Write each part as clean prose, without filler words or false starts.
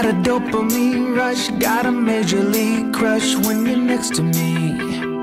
got a dopamine rush, got a major league crush when you're next to me.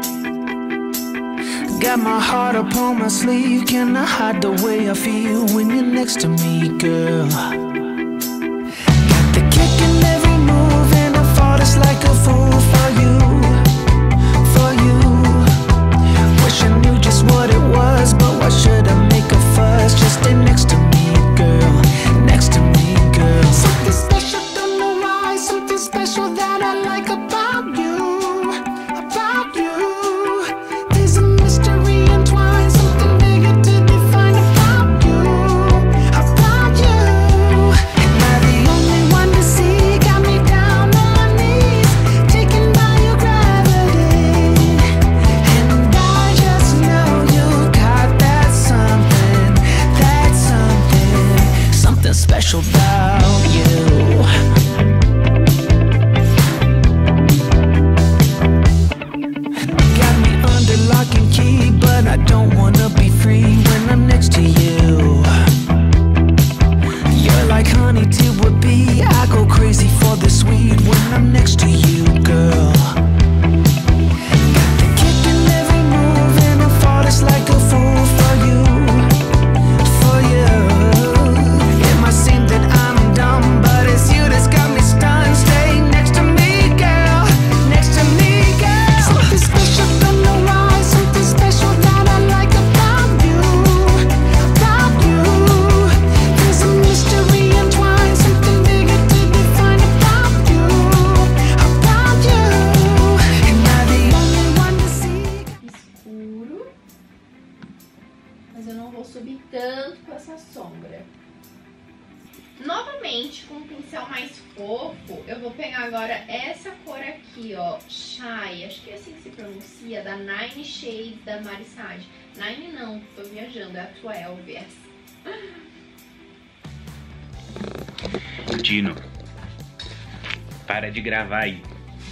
Got my heart upon my sleeve, can I hide the way I feel when you're next to me, girl? Got the kick in every move and I fall just like a fool for you, for you. Wish I knew just what it was, but why should I make a fuss? Just stay next to me, girl, next to me, girl. Something special, don't know why, something special that I like about you, about you. There's a mystery entwined, something bigger to define about you, about you. Am I the only one to see? Got me down on my knees, taken by your gravity. And I just know you got that something, something special about you. Got me under lock and key, but I don't wanna be free when I'm next to you. You're like honey to a bee, I go crazy for the sweet when I'm next to you, girl. Got the kick in every move and I fall just like a fool for you, for you. It might seem that I'm dumb, but it's you that's got me stunned. Stay next to me, girl, next to me, girl. Something special, don't know why, something special that I like about you, about you. There's a mystery entwined, something bigger to define about you, about you. Am I the only one to see? Escuro, mas eu não vou subir tanto com essa sombra. Novamente, com um pincel mais fofo, eu vou pegar agora essa cor aqui, ó, Shy, acho que é assim que se pronuncia, da Nine Shades da Marisade. Nine não, tô viajando, é a 12, essa. Dino, para de gravar aí.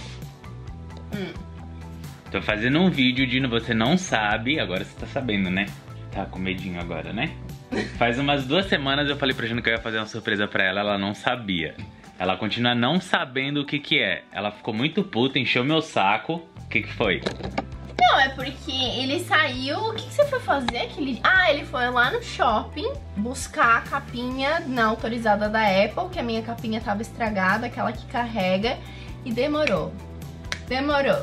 Tô fazendo um vídeo, Dino, você não sabe, agora você tá sabendo, né? Tá com medinho agora, né? Faz umas 2 semanas eu falei pra Dino que eu ia fazer uma surpresa pra ela, ela não sabia. Ela continua não sabendo o que que é. Ela ficou muito puta, encheu meu saco. O que que foi? Não, é porque ele saiu... O que você foi fazer aquele... Ah, ele foi lá no shopping buscar a capinha não autorizada da Apple, que a minha capinha tava estragada, aquela que carrega, e demorou. Demorou.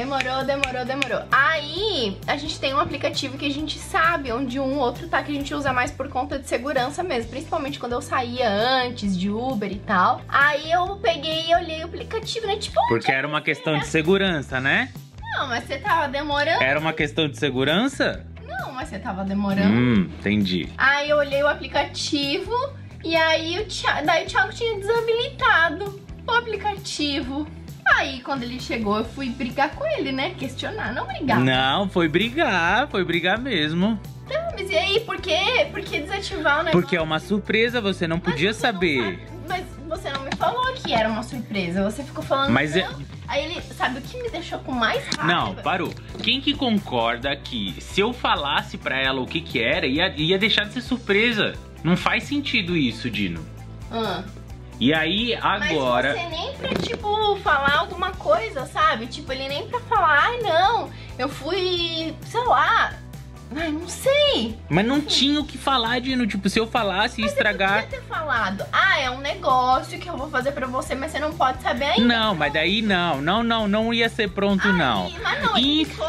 Aí, a gente tem um aplicativo que a gente sabe onde um outro tá, que a gente usa mais por conta de segurança mesmo, principalmente quando eu saía antes de Uber e tal. Aí eu peguei e olhei o aplicativo, né, tipo... Porque era uma questão de segurança, né? Não, mas você tava demorando. Era uma questão de segurança? Não, mas você tava demorando. Entendi. Aí eu olhei o aplicativo e aí daí o Thiago tinha desabilitado o aplicativo. Aí, quando ele chegou, eu fui brigar com ele, né? Questionar, não brigar. Não, foi brigar mesmo. Não, mas e aí, por quê? Por que desativar o negócio? Porque é uma surpresa, você não podia saber. Mas você não me falou que era uma surpresa, você ficou falando Mas não. Aí ele, sabe o que me deixou com mais raiva? Não, parou. Quem que concorda que se eu falasse pra ela o que que era, ia deixar de ser surpresa? Não faz sentido isso, Dino. E aí, agora... Mas você nem pra, tipo, falar alguma coisa, sabe? Tipo, ele nem pra falar, ai, não, eu fui, sei lá, ai, não sei. Mas não tinha o que falar, Dino. Tipo, se eu falasse, ia estragar... Você podia ter falado, ah, é um negócio que eu vou fazer pra você, mas você não pode saber ainda. Não, mas daí não ia ser pronto, não. Mas não,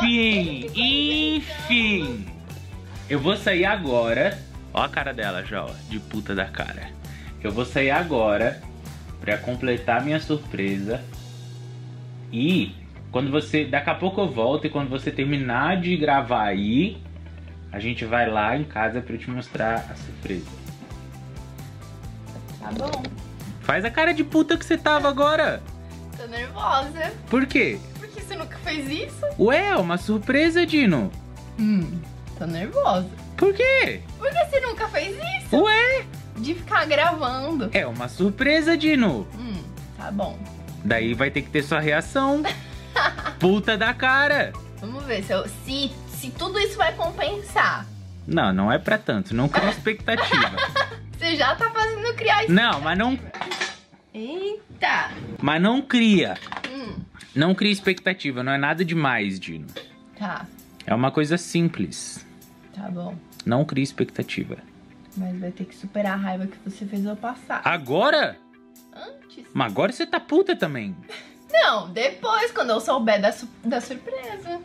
Enfim. Eu vou sair agora. Ó a cara dela já, ó, de puta da cara. Eu vou sair agora pra completar minha surpresa. E quando você... Daqui a pouco eu volto e quando você terminar de gravar aí, a gente vai lá em casa pra eu te mostrar a surpresa. Tá bom. Faz a cara de puta que você tava agora. Tô nervosa. Por quê? Porque você nunca fez isso? Ué, é uma surpresa, Dino. Tô nervosa. Por quê? Porque você nunca fez isso? Ué? De ficar gravando. É uma surpresa, Dino. Tá bom. Daí vai ter que ter sua reação. Puta da cara. Vamos ver se tudo isso vai compensar. Não é pra tanto. Não cria expectativa. Você já tá fazendo criar expectativa. Não, mas não... Eita! Mas não cria. Não cria expectativa, não é nada demais, Dino. Tá. É uma coisa simples. Tá bom. Não cria expectativa. Mas vai ter que superar a raiva que você fez eu passar. Agora? Antes. Mas agora você tá puta também. Não, depois, quando eu souber da surpresa.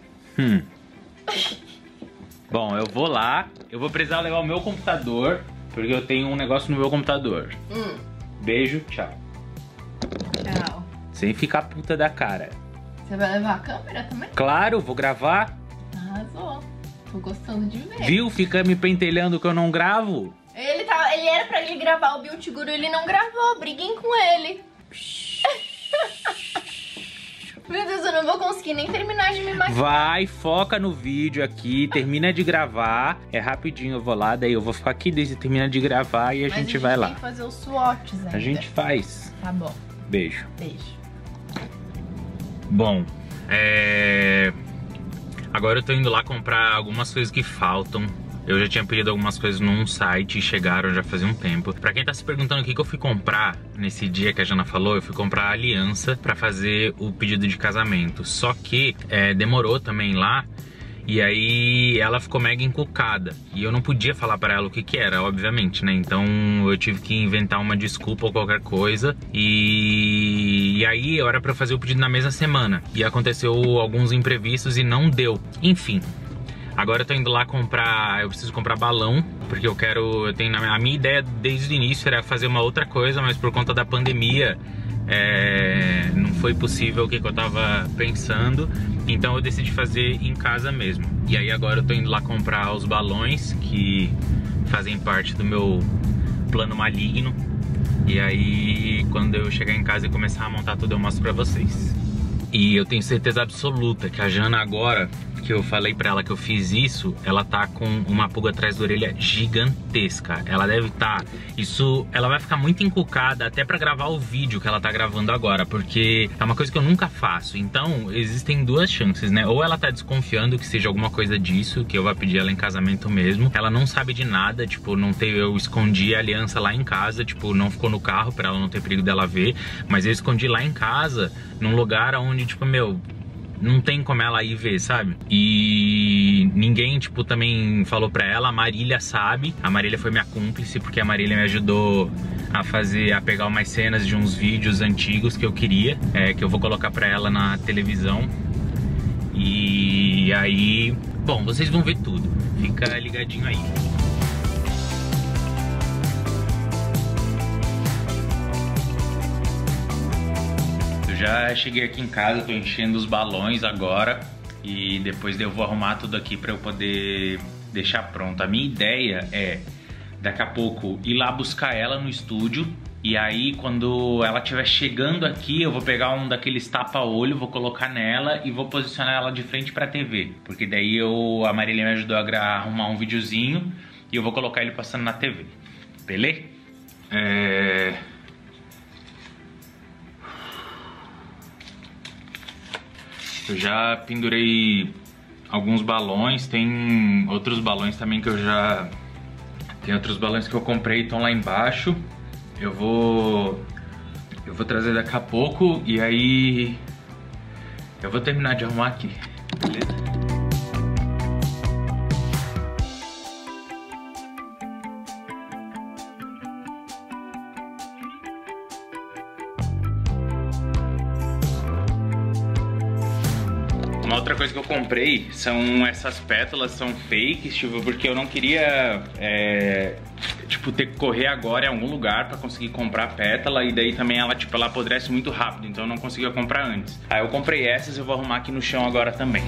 Bom, eu vou lá. Eu vou precisar levar o meu computador, porque eu tenho um negócio no meu computador. Beijo, tchau. Tchau. Sem ficar puta da cara. Você vai levar a câmera também? Claro, vou gravar. Arrasou. Tô gostando de ver. Viu? Fica me pentelhando que eu não gravo. Ele era pra ele gravar o Beauty Guru, ele não gravou. Briguem com ele. Meu Deus, eu não vou conseguir nem terminar de me maquiar. Vai, foca no vídeo aqui, termina de gravar. É rapidinho, eu vou lá, daí eu vou ficar aqui desde termina de gravar e a gente vai lá. Tem que fazer os swatches ainda. A gente faz. Tá bom. Beijo. Beijo. Bom, agora eu tô indo lá comprar algumas coisas que faltam. Eu já tinha pedido algumas coisas num site e chegaram já fazia um tempo. Pra quem tá se perguntando o que eu fui comprar nesse dia que a Jana falou, eu fui comprar a aliança pra fazer o pedido de casamento. Só que demorou também lá. E aí ela ficou mega encucada. E eu não podia falar pra ela o que era, obviamente, né? Então eu tive que inventar uma desculpa ou qualquer coisa. E aí era pra eu fazer o pedido na mesma semana. E aconteceu alguns imprevistos e não deu. Enfim. Agora eu tô indo lá comprar, eu preciso comprar balão, porque a minha ideia desde o início era fazer uma outra coisa, mas por conta da pandemia não foi possível o que eu tava pensando, então eu decidi fazer em casa mesmo. E aí agora eu tô indo lá comprar os balões que fazem parte do meu plano maligno, e aí quando eu chegar em casa e começar a montar tudo eu mostro pra vocês. E eu tenho certeza absoluta que a Jana agora, que eu falei pra ela que eu fiz isso, ela tá com uma pulga atrás da orelha gigantesca. Ela deve estar... ela vai ficar muito encucada até pra gravar o vídeo que ela tá gravando agora, porque é uma coisa que eu nunca faço. Então, existem duas chances, né? Ou ela tá desconfiando que seja alguma coisa disso, que eu vou pedir ela em casamento mesmo. Ela não sabe de nada, tipo, eu escondi a aliança lá em casa, tipo, não ficou no carro pra ela não ter perigo dela ver. Mas eu escondi lá em casa, num lugar onde, tipo, não tem como ela ir ver, sabe? E ninguém, tipo, também falou pra ela. A Marília sabe. A Marília foi minha cúmplice, porque a Marília me ajudou a pegar umas cenas de uns vídeos antigos que eu queria, que eu vou colocar pra ela na televisão. E aí, bom, vocês vão ver tudo. Fica ligadinho aí. Já cheguei aqui em casa, tô enchendo os balões agora e depois eu vou arrumar tudo aqui pra eu poder deixar pronto. A minha ideia é, daqui a pouco, ir lá buscar ela no estúdio e aí quando ela estiver chegando aqui eu vou pegar um daqueles tapa-olho, vou colocar nela e vou posicionar ela de frente pra TV. Porque daí a Marília me ajudou a arrumar um videozinho e eu vou colocar ele passando na TV. Beleza? Eu já pendurei alguns balões, tem outros balões também que tem outros balões que eu comprei, estão lá embaixo. Eu vou trazer daqui a pouco e aí eu vou terminar de arrumar aqui, beleza? Uma outra coisa que eu comprei são essas pétalas, são fakes, tipo, porque eu não queria, tipo, ter que correr agora em algum lugar pra conseguir comprar a pétala. E daí também ela, tipo, ela apodrece muito rápido, então eu não conseguia comprar antes. Aí eu comprei essas e eu vou arrumar aqui no chão agora também.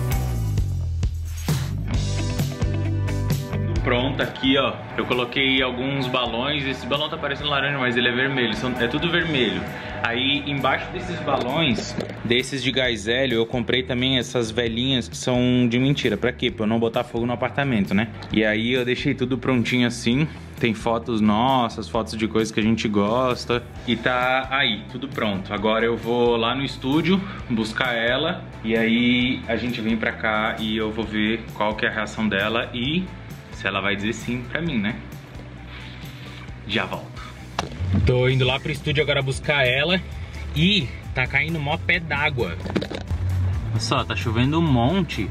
Pronto, aqui ó, eu coloquei alguns balões. Esse balão tá parecendo laranja, mas ele é vermelho, é tudo vermelho. Aí embaixo desses balões, desses de gás hélio, eu comprei também essas velhinhas que são de mentira. Pra quê? Pra eu não botar fogo no apartamento, né? E aí eu deixei tudo prontinho assim. Tem fotos nossas, fotos de coisas que a gente gosta. E tá aí, tudo pronto. Agora eu vou lá no estúdio buscar ela. E aí a gente vem pra cá e eu vou ver qual que é a reação dela e se ela vai dizer sim pra mim, né? Já volto. Tô indo lá pro estúdio agora buscar ela. E tá caindo mó pé d'água. Olha só, tá chovendo um monte.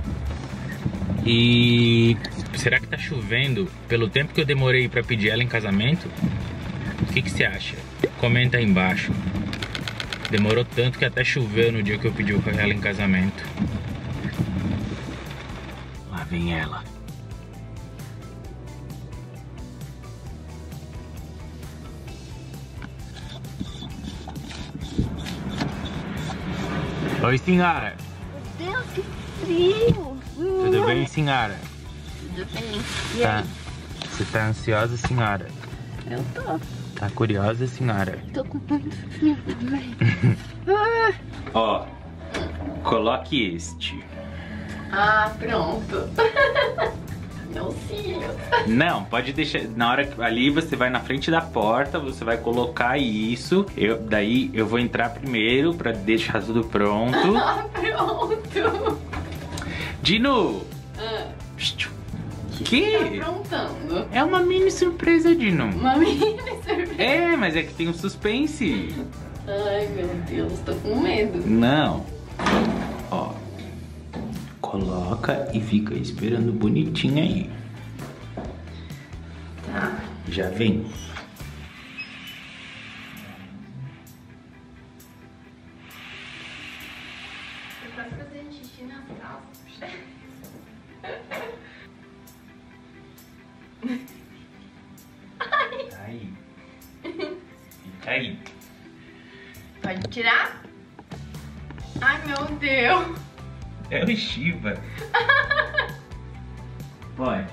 E será que tá chovendo pelo tempo que eu demorei pra pedir ela em casamento? O que você acha? Comenta aí embaixo. Demorou tanto que até choveu no dia que eu pedi ela em casamento. Lá vem ela. Oi, senhora. Meu Deus, que frio! Tudo bem, senhora? Tudo bem. E Tá. aí? Você tá ansiosa, senhora? Eu tô. Tá curiosa, senhora? Tô com muito frio também. Ó, coloque este. Ah, pronto. Meus cílios. Não, pode deixar. Na hora que ali você vai na frente da porta, você vai colocar isso. Daí eu vou entrar primeiro pra deixar tudo pronto. Ah, pronto. Dino! Que? Tá aprontando. É uma mini surpresa, Dino. Uma mini surpresa. É, mas é que tem um suspense. Ai, meu Deus, tô com medo. Não. Ó. Coloca e fica esperando bonitinho aí. Tá. Já vem. Eu quase fazendo xixi nas calças. Aí. Fica aí. Pode tirar? Ai, meu Deus. É o Shiva. Pode.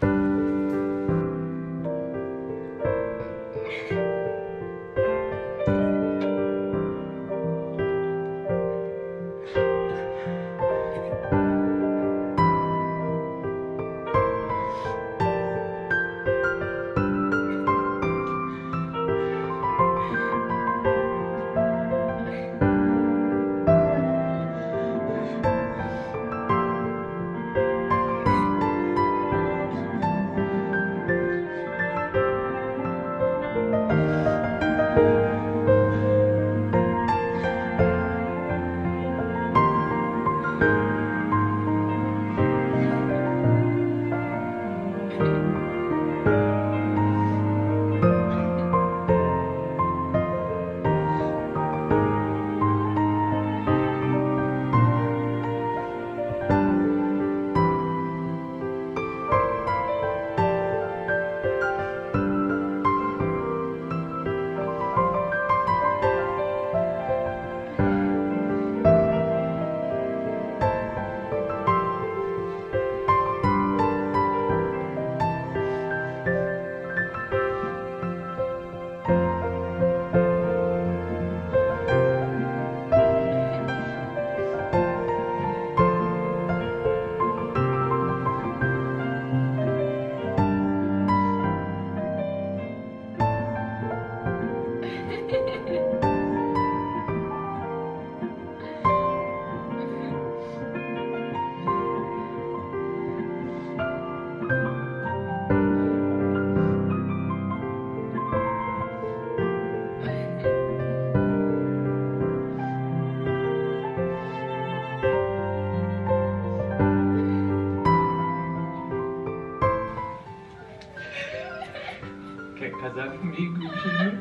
Quer casar comigo, Gino?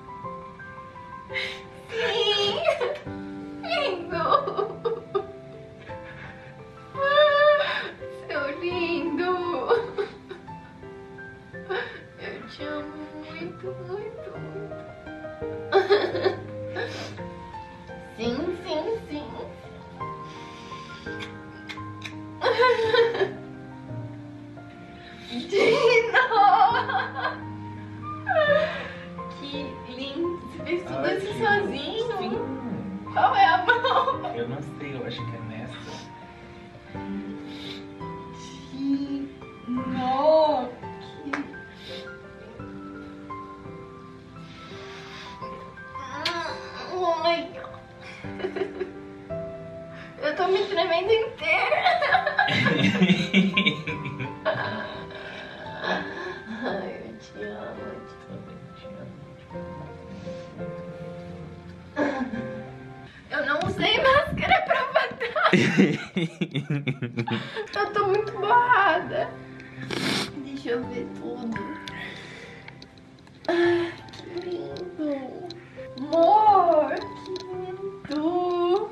Sim. Lindo. Seu lindo. Eu te amo muito, muito, muito. Sim, sim, sim. Dino! Que lindo! Você fez tudo isso sozinho? Sim. Qual é a mão? Eu não sei, eu acho que é nessa. Dino! Oh my God! Eu tô me tremendo inteira! Ai, eu te amo. Também te amo. Eu tô muito borrada. Deixa eu ver tudo. Ai, que lindo. Amor, que lindo.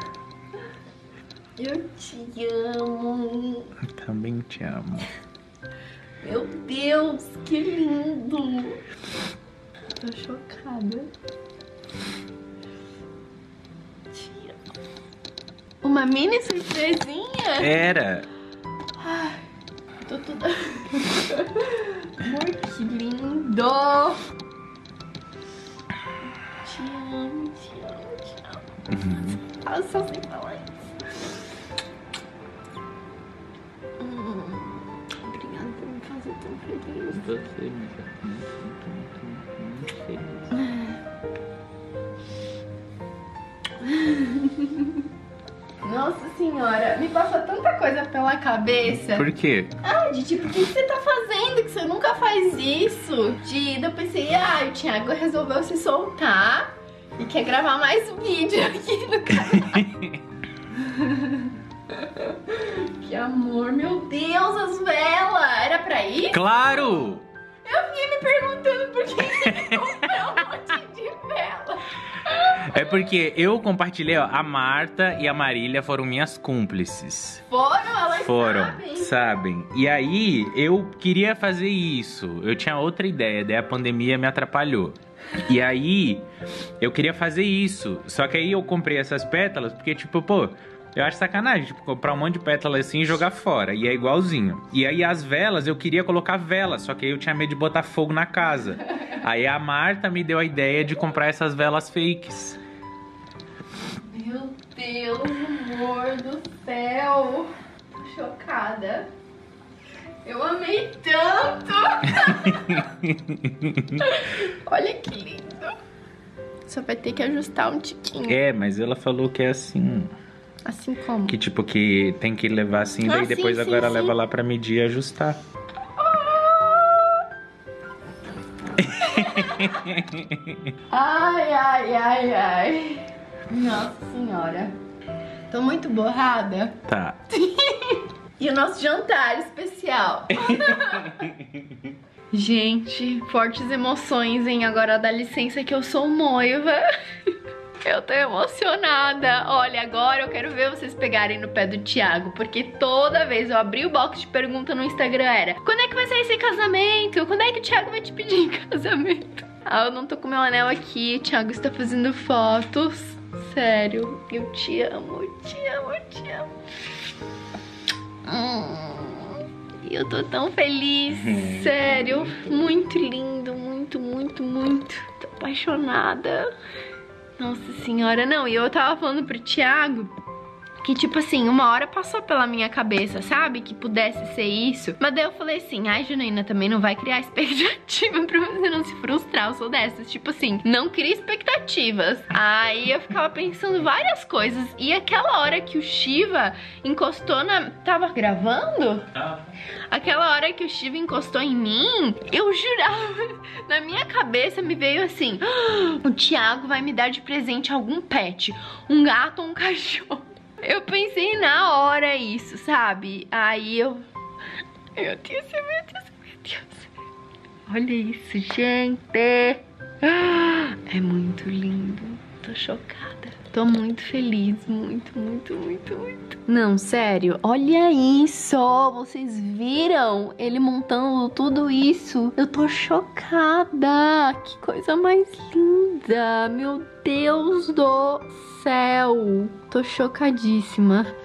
Eu te amo. Também te amo. Meu Deus, que lindo. Tô chocada. Te amo. Uma mini surpresinha? Era. Ai, tô toda... Amor, que lindo. Te amo, te amo, te amo. Ah, só sem falar isso. Obrigada por me fazer tão feliz. Você me faz muito feliz. Nossa senhora, me passa tanta coisa pela cabeça. Por quê? Ah, de tipo, o que você tá fazendo? Que você nunca faz isso. Eu pensei, o Thiago resolveu se soltar e quer gravar mais vídeo aqui no canal. Que amor, meu Deus, as velas. Era pra isso? Claro! Eu fiquei me perguntando por que você comprou um monte de vela. É porque eu compartilhei, ó, a Marta e a Marília foram minhas cúmplices. Elas Sabem. E aí, eu queria fazer isso. Eu tinha outra ideia, daí a pandemia me atrapalhou. E aí, eu queria fazer isso. Só que aí eu comprei essas pétalas, porque tipo, pô, eu acho sacanagem, tipo, comprar um monte de pétalas assim e jogar fora. E é igualzinho. E aí as velas, eu queria colocar velas, só que aí eu tinha medo de botar fogo na casa. Aí a Marta me deu a ideia de comprar essas velas fakes. Meu Deus, amor do céu. Tô chocada. Eu amei tanto. Olha que lindo. Só vai ter que ajustar um tiquinho. É, mas ela falou que é assim... Assim como? Que tipo, que tem que levar assim, daí depois sim, agora sim. leva lá pra medir e ajustar. Ai. Nossa senhora. Tô muito borrada. Tá. E o nosso jantar especial. Gente, fortes emoções, hein? Agora dá licença que eu sou noiva. Eu tô emocionada. Olha, agora eu quero ver vocês pegarem no pé do Thiago, porque toda vez eu abri o box de pergunta no Instagram era: quando é que vai sair esse casamento? Quando é que o Thiago vai te pedir em casamento? Ah, eu não tô com meu anel aqui, o Thiago está fazendo fotos. Sério, eu te amo, te amo, te amo. Eu tô tão feliz, sério. Muito lindo, muito. Tô apaixonada. Nossa senhora, não, e eu tava falando pro Thiago que, tipo assim, uma hora passou pela minha cabeça, sabe? Que pudesse ser isso. Mas daí eu falei assim, ai, Janaína, também não vai criar expectativa pra você não se frustrar. Eu sou dessas, tipo assim, não cria expectativas. Aí eu ficava pensando várias coisas. E aquela hora que o Shiva encostou na... Tava gravando? Aquela hora que o Shiva encostou em mim, eu jurava, na minha cabeça me veio assim, o Thiago vai me dar de presente algum pet, um gato ou um cachorro. Eu pensei na hora isso, sabe? Aí eu... Meu Deus. Olha isso, gente. É muito lindo. Tô chocada. Tô muito feliz, muito. Não, sério, olha isso. Vocês viram ele montando tudo isso? Eu tô chocada. Que coisa mais linda. Meu Deus do céu. Tô chocadíssima.